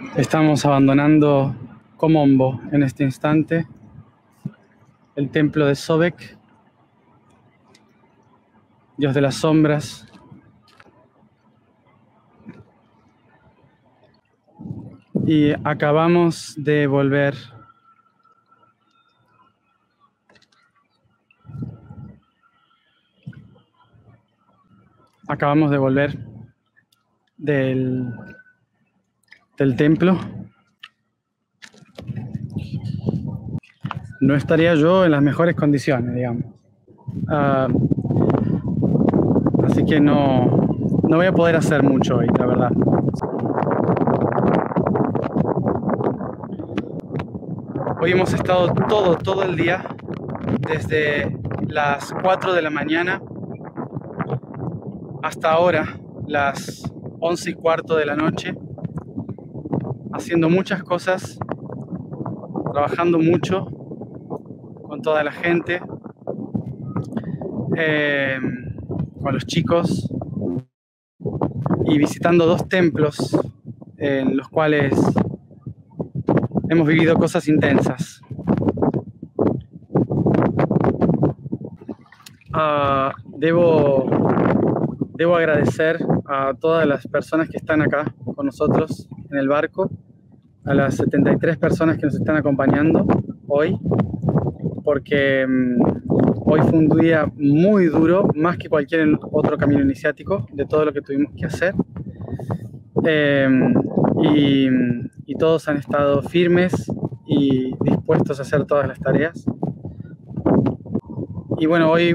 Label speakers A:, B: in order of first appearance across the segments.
A: Estamos abandonando Komombo en este instante, el templo de Sobek, dios de las sombras. Y acabamos de volver del templo. No estaría yo en las mejores condiciones, digamos. Así que no voy a poder hacer mucho hoy, la verdad. Hoy hemos estado todo el día, desde las 4 de la mañana hasta ahora, las 11:15 de la noche, haciendo muchas cosas, trabajando mucho con toda la gente, con los chicos, y visitando 2 templos en los cuales hemos vivido cosas intensas. Debo agradecer a todas las personas que están acá con nosotros en el barco, a las 73 personas que nos están acompañando hoy, porque hoy fue un día muy duro, más que cualquier otro camino iniciático, de todo lo que tuvimos que hacer. Y todos han estado firmes y dispuestos a hacer todas las tareas. Y bueno, hoy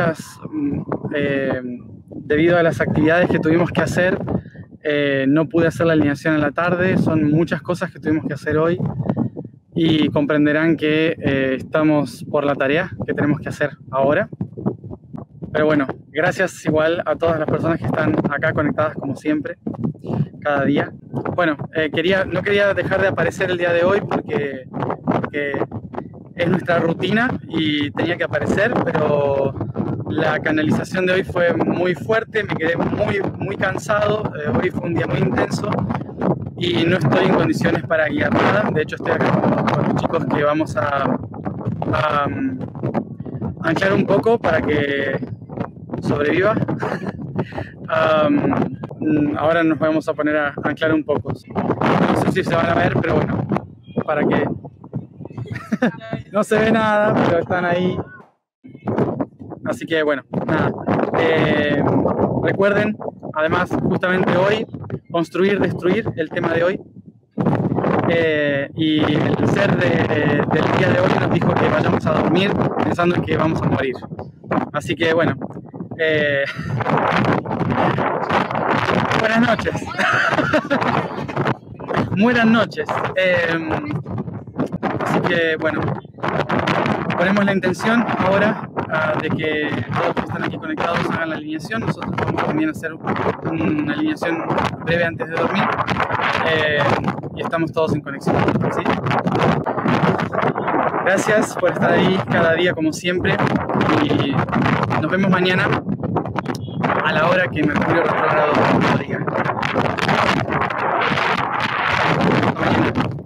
A: debido a las actividades que tuvimos que hacer, no pude hacer la alineación en la tarde. Son muchas cosas que tuvimos que hacer hoy y comprenderán que estamos por la tarea que tenemos que hacer ahora. Pero bueno, gracias igual a todas las personas que están acá conectadas como siempre, cada día. Bueno, no quería dejar de aparecer el día de hoy porque es nuestra rutina y tenía que aparecer, pero la canalización de hoy fue muy fuerte, me quedé muy cansado. Hoy fue un día muy intenso y no estoy en condiciones para guiar nada. De hecho, estoy acá con los chicos que vamos a anclar un poco para que sobreviva. Ahora nos vamos a poner a anclar un poco. No sé si se van a ver, pero bueno, para que no se ve nada, pero están ahí. Así que bueno, nada. Recuerden, además, justamente hoy, construir, destruir, el tema de hoy. Y el ser del día de hoy nos dijo que vayamos a dormir pensando en que vamos a morir. Así que bueno, buenas noches. Buenas noches. Así que bueno, ponemos la intención ahora de que todos los que están aquí conectados hagan la alineación. Nosotros vamos también a hacer una alineación breve antes de dormir. Y estamos todos en conexión, ¿sí? Gracias por estar ahí cada día como siempre y nos vemos mañana a la hora que Mercurio retrógrado lo diga. Hasta mañana.